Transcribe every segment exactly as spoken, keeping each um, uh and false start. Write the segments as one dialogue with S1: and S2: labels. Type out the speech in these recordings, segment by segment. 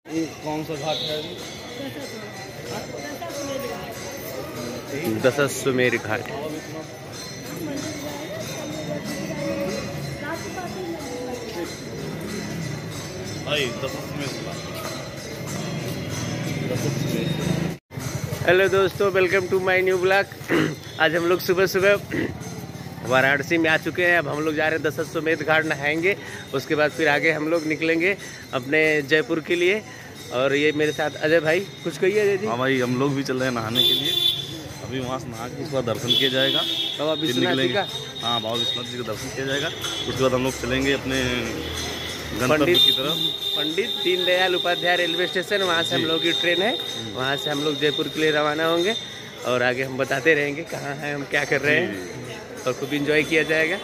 S1: ये कौन सा घाट है?
S2: दशाश्वमेध घाट। हेलो दोस्तों, welcome to my new blog. आज हम लोग सुबह सुबह वाराणसी में आ चुके हैं। अब हम लोग जा रहे हैं दशाश्वमेध घाट नहाएंगे। उसके बाद फिर आगे हम लोग निकलेंगे अपने जयपुर के लिए। और ये मेरे साथ अजय भाई, कुछ कहिए अजय जी।
S1: हाँ भाई, हम लोग भी चल रहे हैं नहाने के लिए। अभी वहाँ से नहा के उसके बाद दर्शन किया जाएगा।
S2: बाबा विश्वनाथ जी का?
S1: हाँ, बाबा विश्वनाथ जी का दर्शन किया जाएगा। उसके बाद हम लोग चलेंगे अपने गंतव्य की तरफ,
S2: पंडित दीनदयाल उपाध्याय रेलवे स्टेशन। वहाँ से हम लोग की ट्रेन है, वहाँ से हम लोग जयपुर के लिए रवाना होंगे। और आगे हम बताते रहेंगे कहाँ हैं, हम क्या कर रहे हैं, और खूब इंजॉय किया जाएगा।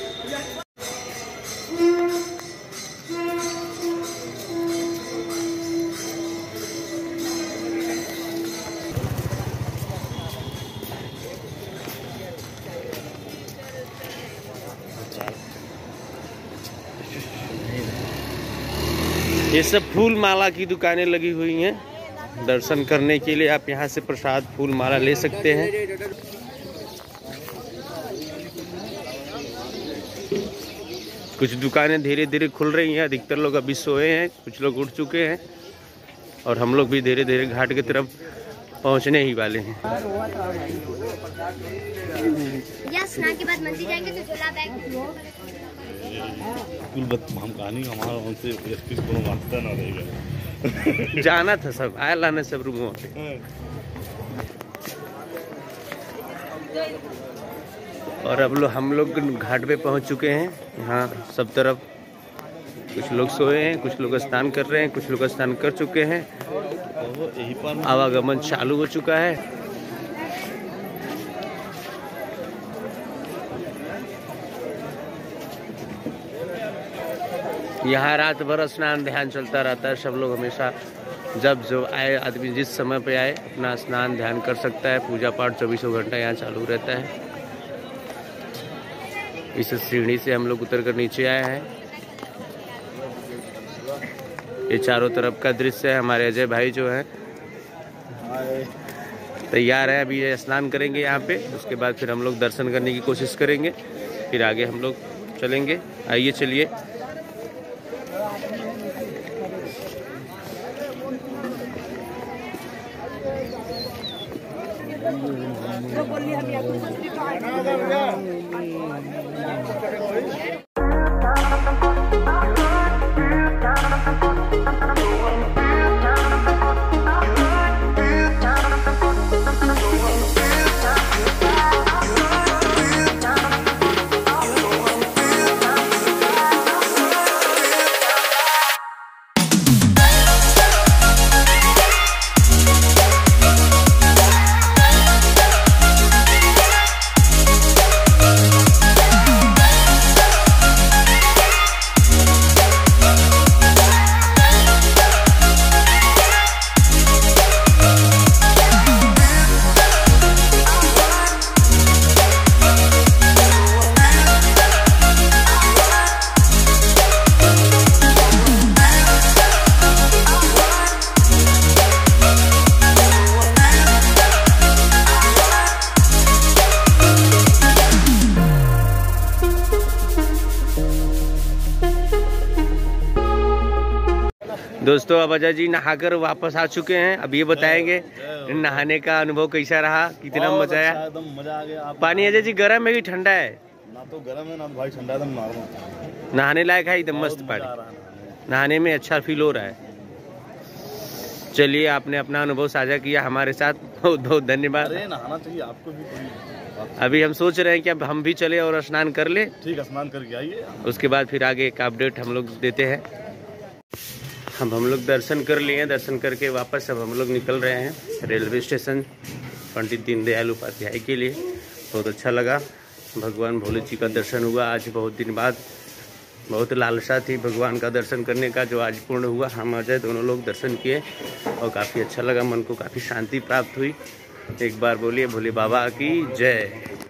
S2: ये सब फूल माला की दुकानें लगी हुई हैं। दर्शन करने के लिए आप यहाँ से प्रसाद फूल माला ले सकते हैं। कुछ दुकानें धीरे धीरे खुल रही हैं। अधिकतर लोग अभी सोए हैं, कुछ लोग उठ चुके हैं। और हम लोग भी धीरे धीरे घाट की तरफ पहुँचने ही वाले हैं।
S3: स्नान के बाद मंदिर जाएंगे तो झोला बैग
S1: हम कहानी हमारा उनसे वास्ता ना रहेगा।
S2: जाना था सब, आया लाने सब रूमों पे। और अब लोग हम लोग घाट पे पहुंच चुके हैं। यहाँ सब तरफ कुछ लोग सोए हैं, कुछ लोग स्नान कर रहे हैं, कुछ लोग स्नान कर चुके हैं। आवागमन चालू हो चुका है। यहाँ रात भर स्नान ध्यान चलता रहता है। सब लोग हमेशा जब जो आए आदमी जिस समय पे आए अपना स्नान ध्यान कर सकता है। पूजा पाठ चौबीसों घंटा यहाँ चालू रहता है। इस सीढ़ी से हम लोग उतर कर नीचे आए हैं। ये चारों तरफ का दृश्य है। हमारे अजय भाई जो हैं तैयार है, अभी ये स्नान करेंगे यहाँ पे। उसके बाद फिर हम लोग दर्शन करने की कोशिश करेंगे, फिर आगे हम लोग चलेंगे। आइए चलिए। दोस्तों, अब अजय जी नहाकर वापस आ चुके हैं। अब ये बताएंगे नहाने का अनुभव कैसा रहा, कितना मजा आया।
S1: एकदम मजा आ गया।
S2: पानी अजय जी गर्म है कि ठंडा है?
S1: ना तो गर्म है ना भाई ठंडा, एकदम नॉर्मल।
S2: नहाने लायक है, एकदम मस्त पानी। नहाने में अच्छा फील हो रहा है। चलिए, आपने अपना अनुभव साझा किया हमारे साथ, बहुत बहुत धन्यवाद।
S1: अरे नहाना चाहिए आपको भी।
S2: अभी हम सोच रहे हैं कि अब हम भी चले और स्नान कर ले।
S1: ठीक है, स्नान करके आइए।
S2: उसके बाद फिर आगे का अपडेट हम लोग देते हैं। अब हम लोग दर्शन कर लिए हैं। दर्शन करके वापस अब हम लोग निकल रहे हैं रेलवे स्टेशन पंडित दीनदयाल उपाध्याय के लिए। बहुत अच्छा लगा, भगवान भोले जी का दर्शन हुआ। आज बहुत दिन बाद बहुत लालसा थी भगवान का दर्शन करने का, जो आज पूर्ण हुआ। हम अजय दोनों लोग दर्शन किए और काफ़ी अच्छा लगा, मन को काफ़ी शांति प्राप्त हुई। एक बार बोलिए भोले बाबा की जय।